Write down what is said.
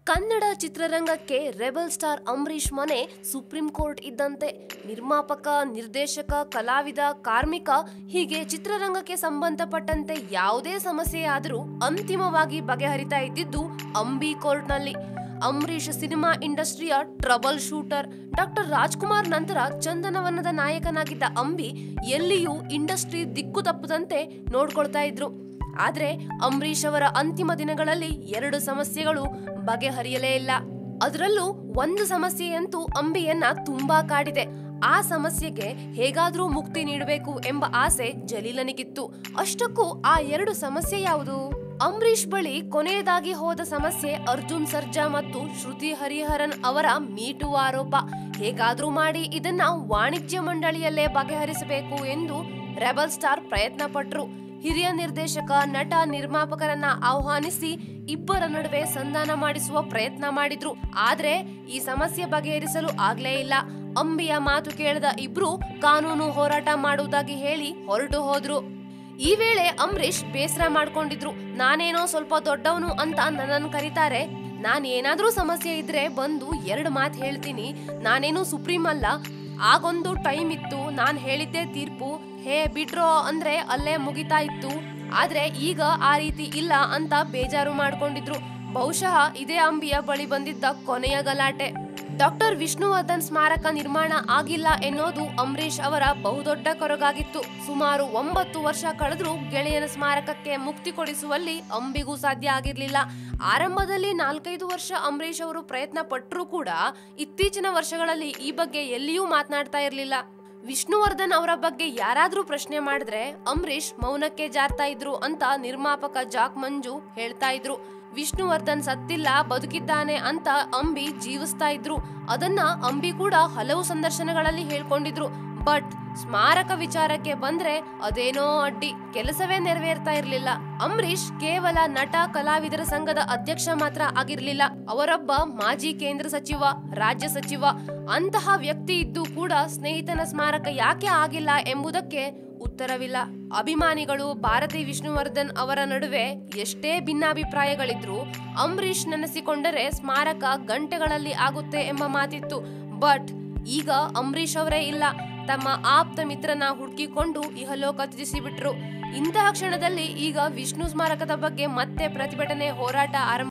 ಕನ್ನಡ ಚಿತ್ರರಂಗಕ್ಕೆ rebel star Ambareesh ಮನೆ supreme court ಇದ್ದಂತೆ. ನಿರ್ಮಾಪಕ, ನಿರ್ದೇಶಕ, ಕಲಾವಿದ, ಕಾರ್ಮಿಕ ಹೀಗೆ ಚಿತ್ರರಂಗಕ್ಕೆ ಸಂಬಂಧಪಟ್ಟಂತೆ ಯಾವುದೇ ಸಮಸ್ಯೆ ಆದರೂ ಅಂತಿಮವಾಗಿ ಬಗೆಹರಿತಾ ಇದ್ದಿದ್ದು ಅಂಬಿ ಕೋರ್ಟ್ನಲ್ಲಿ. ಅಂಬರೀಷ್ ಸಿನಿಮಾ ಇಂಡಸ್ಟ್ರಿಯ ಟ್ರಬಲ್ ಶೂಟರ್. ಡಾಕ್ಟರ್ ರಾಜ್ಕುಮಾರ್ ನಂತರ ಚಂದನವನದ ನಾಯಕನಾಗಿದ್ದ ಅಂಬಿ ಎಲ್ಲಿಯೂ ಇಂಡಸ್ಟ್ರಿ ದಿಕ್ಕು ತಪ್ಪದಂತೆ ನೋಡ್ಕೊಳ್ತಾ ಇದ್ರು. ಆದ್ರೆ ಅಂಬರೀಷ್ ಅವರ ಅಂತಿಮ ದಿನಗಳಲ್ಲಿ 2 ಸಮಸ್ಯೆಗಳು ಬಗೆಹರಿಯಲೇ ಇಲ್ಲ. ಅದರಲ್ಲೂ ಒಂದು ಸಮಸ್ಯೆಯಂತೂ ಅಂಬಿಯನ್ನ ತುಂಬಾ ಕಾಡಿದೆ. ಆ ಸಮಸ್ಯೆಗೆ ಹೇಗಾದ್ರೂ ಮುಕ್ತಿ ನೀಡಬೇಕು ಎಂಬ ಆಸೆ ಜಲೀಲನಿಗಿತ್ತು. ಅಷ್ಟಕ್ಕೂ ಆ 2 ಸಮಸ್ಯೆ ಯಾವುದು? ಅಂಬರೀಷ್ ಬಳಿ ಕೊನೆಯದಾಗಿ ಹೋದ ಸಮಸ್ಯೆ ಅರ್ಜುನ್ ಸರ್ಜಾ ಮತ್ತು ಶ್ರುತಿ ಹರಿಹರನ್ ಅವರ ಮೀಟು ಆರೋಪ. ಹೇಗಾದ್ರೂ ಮಾಡಿ ಇದನ್ನ ವಾಣಿಜ್ಯ ಮಂಡಳಿಯಲ್ಲೇ ಬಗೆಹರಿಸಬೇಕು ಎಂದು ರೆಬಲ್ ಸ್ಟಾರ್ ಪ್ರಯತ್ನ ಪಟ್ರು. ಹಿರಿಯ ನಿರ್ದೇಶಕ, ನಟ, ನಿರ್ಮಾಪಕರನ್ನ ಆಹ್ವಾನಿಸಿ ಇಬ್ಬರ ನಡುವೆ ಸಂಧಾನ ಮಾಡಿಸುವ ಪ್ರಯತ್ನ ಮಾಡಿದ್ರು. ಆದ್ರೆ ಈ ಸಮಸ್ಯೆ ಬಗೆಹರಿಸಲು ಆಗ್ಲೇ ಇಲ್ಲ. ಅಂಬಿಯ ಮಾತು ಕೇಳದ ಇಬ್ರು ಕಾನೂನು ಹೋರಾಟ ಮಾಡುವುದಾಗಿ ಹೇಳಿ ಹೊರಟು ಹೋದ್ರು. ಈ ವೇಳೆ ಅಂಬರೀಷ್ ಬೇಸರ ಮಾಡ್ಕೊಂಡಿದ್ರು. ನಾನೇನೋ ಸ್ವಲ್ಪ ದೊಡ್ಡವನು ಅಂತ ನನ್ನನ್ನು ಕರೀತಾರೆ. ನಾನ್ ಏನಾದ್ರೂ ಸಮಸ್ಯೆ ಇದ್ರೆ ಬಂದು 2 ಮಾತು ಹೇಳ್ತೀನಿ. ನಾನೇನು ಸುಪ್ರೀಂ ಅಲ್ಲ. ಆಗೊಂದು ಟೈಮ್ ಇತ್ತು, ನಾನ್ ಹೇಳಿದ್ದೆ ತೀರ್ಪು. ಹೇ ಬಿಡ್ರೋ ಅಂದ್ರೆ ಅಲ್ಲೇ ಮುಗಿತಾ ಇತ್ತು. ಆದ್ರೆ ಈಗ ಆ ರೀತಿ ಇಲ್ಲ ಅಂತ ಬೇಜಾರು ಮಾಡ್ಕೊಂಡಿದ್ರು. ಬಹುಶಃ ಇದೇ ಅಂಬಿಯ ಬಳಿ ಬಂದಿದ್ದ ಕೊನೆಯ ಗಲಾಟೆ. ಡಾಕ್ಟರ್ ವಿಷ್ಣುವರ್ಧನ್ ಸ್ಮಾರಕ ನಿರ್ಮಾಣ ಆಗಿಲ್ಲ ಎನ್ನೋದು ಅಂಬರೀಷ್ ಅವರ ಬಹುದೊಡ್ಡ ಕೊರಗಾಗಿತ್ತು. ಸುಮಾರು 9 ವರ್ಷ ಕಳೆದ್ರೂ ಗೆಳೆಯನ ಸ್ಮಾರಕಕ್ಕೆ ಮುಕ್ತಿ ಕೊಡಿಸುವಲ್ಲಿ ಅಂಬಿಗೂ ಸಾಧ್ಯ ಆಗಿರ್ಲಿಲ್ಲ. ಆರಂಭದಲ್ಲಿ 4-5 ವರ್ಷ ಅಂಬರೀಷ್ ಅವರು ಪ್ರಯತ್ನ ಪಟ್ಟರೂ ಕೂಡ ಇತ್ತೀಚಿನ ವರ್ಷಗಳಲ್ಲಿ ಈ ಬಗ್ಗೆ ಎಲ್ಲಿಯೂ ಮಾತನಾಡ್ತಾ ಇರ್ಲಿಲ್ಲ. ವಿಷ್ಣುವರ್ಧನ್ ಅವರ ಬಗ್ಗೆ ಯಾರಾದ್ರೂ ಪ್ರಶ್ನೆ ಮಾಡಿದ್ರೆ ಅಂಬರೀಷ್ ಮೌನಕ್ಕೆ ಜಾರ್ತಾ ಇದ್ರು ಅಂತ ನಿರ್ಮಾಪಕ ಜಾಕ್ ಮಂಜು ಹೇಳ್ತಾ ಇದ್ರು. ವಿಷ್ಣುವರ್ಧನ್ ಸತ್ತಿಲ್ಲ, ಬದುಕಿದ್ದಾನೆ ಅಂತ ಅಂಬಿ ಜೀವಿಸ್ತಾ ಇದ್ರು. ಅದನ್ನ ಅಂಬಿ ಕೂಡ ಹಲವು ಸಂದರ್ಶನಗಳಲ್ಲಿ ಹೇಳ್ಕೊಂಡಿದ್ರು. ಬಟ್ ಸ್ಮಾರಕ ವಿಚಾರಕ್ಕೆ ಬಂದ್ರೆ ಅದೇನೋ ಅಡ್ಡಿ, ಕೆಲಸವೇ ನೆರವೇರ್ತಾ ಇರ್ಲಿಲ್ಲ. ಅಂಬರೀಷ್ ಕೇವಲ ನಟ, ಕಲಾವಿದರ ಸಂಘದ ಅಧ್ಯಕ್ಷ ಮಾತ್ರ ಆಗಿರ್ಲಿಲ್ಲ. ಅವರೊಬ್ಬ ಮಾಜಿ ಕೇಂದ್ರ ಸಚಿವ, ರಾಜ್ಯ ಸಚಿವ. ಅಂತಹ ವ್ಯಕ್ತಿ ಇದ್ದು ಕೂಡ ಸ್ನೇಹಿತನ ಸ್ಮಾರಕ ಯಾಕೆ ಆಗಿಲ್ಲ ಎಂಬುದಕ್ಕೆ ಉತ್ತರವಿಲ್ಲ. ಅಭಿಮಾನಿಗಳು ಭಾರತಿ ವಿಷ್ಣುವರ್ಧನ್ ಅವರ ನಡುವೆ ಎಷ್ಟೇ ಭಿನ್ನಾಭಿಪ್ರಾಯಗಳಿದ್ರು ಅಂಬರೀಷ್ ನೆನೆಸಿಕೊಂಡರೆ ಸ್ಮಾರಕ ಗಂಟೆಗಳಲ್ಲಿ ಆಗುತ್ತೆ ಎಂಬ ಮಾತಿತ್ತು. ಬಟ್ ಈಗ ಅಂಬರೀಷ್ ಅವರೇ ಇಲ್ಲ. ತಮ್ಮ ಆಪ್ತ ಮಿತ್ರನ ಹುಡುಕಿಕೊಂಡು ಇಹಲೋಕ ತ್ಯಜಿಸಿಬಿಟ್ರು. ಇಂತಹ ಕ್ಷಣದಲ್ಲಿ ಈಗ ವಿಷ್ಣು ಸ್ಮಾರಕದ ಬಗ್ಗೆ ಮತ್ತೆ ಪ್ರತಿಭಟನೆ, ಹೋರಾಟ ಆರಂಭ